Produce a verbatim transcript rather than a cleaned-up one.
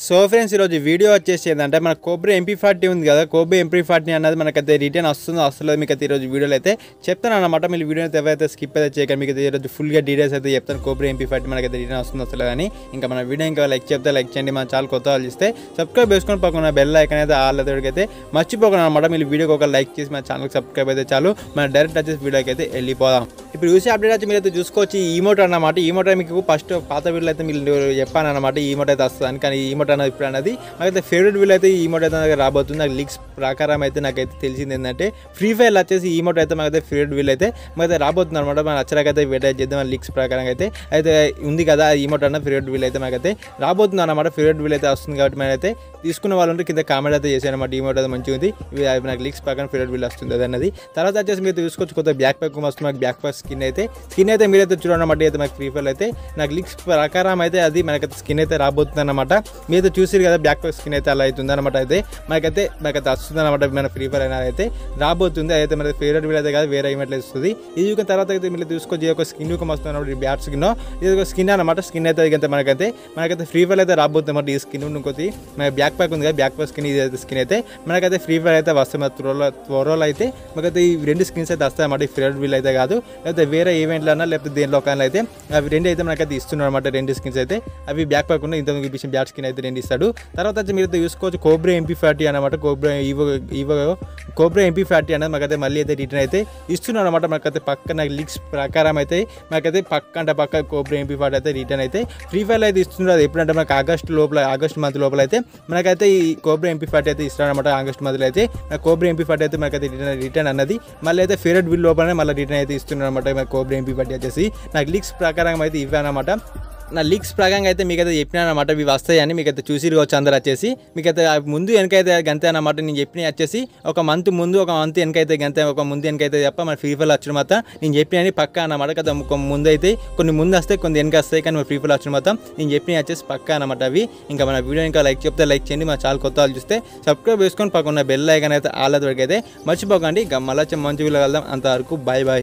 So friends ఈరోజు video వచ్చేసి ఏంటంటే మన కోబ్రా ఎంపీ ఫార్టీ ఉంది కదా, కోబ్రా ఎంపీ ఫార్టీ అన్నది మనకైతే రిటర్న్ వస్తుందో వస్తలేదు మీకు అయితే ఈరోజు వీడియోలో అయితే చెప్తాను అనమాట. మీరు వీడియో అయితే ఎవరైతే స్కిప్ అయితే చేయకండి, మీకు అయితే ఈరోజు ఫుల్గా డీటెయిల్స్ అయితే చెప్తాను. కోబ్రా ఎంపీ ఫార్టీ మనకైతే రిటర్న్ వస్తుందో వస్తలేదు కానీ ఇంకా మన వీడియో ఇంకా లైక్ చెప్తే లైక్ చేయండి. మన ఛానల్ కొత్త వాళ్ళు ఇస్తే సబ్స్క్రైబ్ చేసుకొని పక్కన బెల్ ఐకాన్ అయితే ఆల్ అయితే మర్చిపోకుండా అనమాట. మీరు వీడియోకి ఒక లైక్ చేసి మన ఛానల్కి సబ్స్క్రైబ్ అయితే చాలు. మన డైరెక్ట్ వచ్చేసి వీడియోకి అయితే వెళ్ళిపోదాం. ఇప్పుడు చూసే అప్డేట్ వచ్చి మీరు అయితే చూసుకోవచ్చు ఈమోట్ అన్నమాట. ఈమోట్ మీకు ఫస్ట్ పాత వీడియోలో అయితే మీరు చెప్పాను అనమాట ఈమోట్ అయితే వస్తుంది కానీ ఈమోట్ అన్నది ఇప్పుడు అన్నది నాకైతే ఫేవరెట్ వీల్ అయితే ఈమోట్ అయితే నాకు రాబోతుంది. నాకు లీక్స్ ప్రకారం అయితే నాకైతే తెలిసింది ఏంటంటే ఫ్రీ ఫైర్ వచ్చేసి ఈమోట్ అయితే మాకైతే ఫేవరెట్ వీల్ అయితే మాకైతే రాబోతుంది అనమాట. మన అచ్చరాకైతే వెయిట్ చేద్దాం. మన లీక్స్ ప్రకారం అయితే అయితే ఉంది కదా ఈమోట్ అన్న ఫేవరెట్ వీల్ అయితే మాకైతే రాబోతుంది అనమాట. ఫేవరెట్ వీల్ అయితే వస్తుంది కాబట్టి మనైతే తీసుకున్న వాళ్ళు ఉంటే కింద కామెంట్ అయితే చేశాను అనమాట. ఈమోట్ అయితే మంచిగా ఉంది, ఇవి నాకు లీక్స్ ప్రకారం ఫేవరెట్ వీల్ వస్తుంది అది అన్నది. తర్వాత వచ్చేసి మీరు చూసుకోవచ్చు కొత్త బ్యాక్ ప్యాక్ వస్తుంది. మాకు బ్యాక్ ప్యాక్ స్కిన్ అయితే స్కిన్ అయితే మీరైతే చూడనమాట. అయితే మాకు ఫ్రీ ఫైర్ అయితే నాకు లీక్స్ ప్రకారం అయితే అది మనకైతే స్కిన్ అయితే రాబోతుంది అనమాట. మీరైతే చూసారు కదా బ్యాక్ ప్యాక్ స్కిన్ అయితే అలా అవుతుంది అనమాట. అయితే మనకైతే మనకైతే వస్తుంది అనమాట. మన ఫ్రీ ఫైర్ అనేది అయితే రాబోతుంది. అయితే మన ఫేవరెట్ వీల్ అయితే కాదు వేరే ఈవెంట్లు వస్తుంది. ఇది చూసిన తర్వాత అయితే మీరు చూసుకోవచ్చు ఒక స్కిన్ ఒక వస్తుంది అనమాట. బ్యాట్ స్కిన్ ఇది ఒక స్కిన్ అనమాట. స్కిన్ అయితే అయితే మనకైతే మనకైతే ఫ్రీ ఫైర్ అయితే రాబోతుంది అనమాట. ఈ స్కిన్ ఇంకోటి మన బ్యాక్ ప్యాక్ ఉంది కదా బ్యాక్ ప్యాక్ స్కిన్ ఇది అయితే స్కిన్ అయితే మనకైతే ఫ్రీ ఫైర్ అయితే వస్తుంది. త్వరలో త్వరలో అయితే మనకైతే ఈ రెండు స్కిన్స్ అయితే వస్తాయి అన్నమాట. ఈ ఫేవరెట్ వీల్ అయితే కాదు, లేకపోతే వేరే ఈవెంట్లో అన్నా లేకపోతే దేనిలో కానీ అయితే అవి రెండు అయితే మనకైతే ఇస్తున్నారు అనమాట. రెండు స్కిన్స్ అయితే అవి బ్యాక్ ప్యాక్ ఉన్న ఇంత విషయం బ్యాట్ స్కిన్ అయితే రెండు ఇస్తాడు. తర్వాత వచ్చి మీరు చూసుకోవచ్చు కోబ్రా ఎంపీ ఫార్టీ అనమాట. Cobra evo evo Cobra MP forty అనేది మాకైతే మళ్ళీ అయితే రిటర్న్ అయితే ఇస్తున్నారు అనమాట. మనకైతే పక్క నాకు లీక్స్ ప్రకారం అయితే మనకైతే పక్క అంటే పక్క కోబ్రా ఎంపీ ఫార్టీ అయితే రిటర్న్ అయితే ఫ్రీ ఫైర్ అయితే ఇస్తున్నారు. అది ఎప్పుడంటే మనకు ఆగస్ట్ లోపల ఆగస్ట్ మంత్ లోపల అయితే మనకైతే ఈ కోబ్రా ఎంపీ ఫార్టీ అయితే ఇస్తారు అనమాట. ఆగస్ట్ మంత్లో అయితే నాకు కోబ్రా ఎంపీ ఫార్టీ అయితే మనకైతే రిటర్న్ రిటర్న్ అన్నది మళ్ళీ అయితే ఫేవరెట్ వీల్ లోపలనే మళ్ళీ రిటర్న్ అయితే ఇస్తున్నారు అనమాట. మన కోబ్రా ఎంపీ ఫార్టీ వచ్చేసి నాకు లీక్స్ ప్రకారం అయితే ఇవ్వనమాట. నా లీక్స్ ప్రకారంగా అయితే మీకైతే చెప్పినాను అనమాట. ఇవి వస్తాయని మీకైతే చూసిరుకోవచ్చు అందరు వచ్చేసి. మీకైతే ముందు వెనకైతే గంతే అనమాట. నేను చెప్పిన వచ్చేసి ఒక మంత్ ముందు ఒక మంత్ వెనకైతే గంతే ఒక ముందు వెనకైతే తప్ప మన ఫ్రీ ఫైర్ వచ్చిన మొత్తం నేను చెప్పిన పక్కా అనమాట. కదా ఒక ముందు అయితే కొన్ని ముందు వస్తాయి కొన్ని వెనక వస్తాయి కానీ మన ఫ్రీ ఫైర్ వచ్చిన మొత్తం నేను చెప్పిన వచ్చేసి పక్కా అనమాట. అవి ఇంకా మన వీడియో ఇంకా లైక్ చెప్తే లైక్ చేయండి. మన చాలా కొత్త వాళ్ళు చూస్తే సబ్స్క్రైబ్ చేసుకొని పక్కన బెల్ ఐకాన్ అయితే ఆల్ వరకు అయితే మర్చిపోకండి. ఇంకా మళ్ళీ మంచి వీడియో వెళ్దాం. అంతవరకు బాయ్ బాయ్.